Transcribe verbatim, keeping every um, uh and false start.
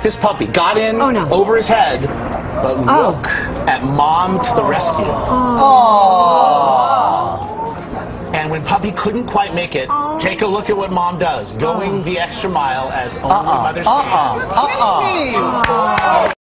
this puppy. Got in Oh, no. over his head, but Oh. look at Mom to the rescue. And when Puppy couldn't quite make it, take a look at what Mom does, going the extra mile as only mothers can. Uh-uh. Uh-uh.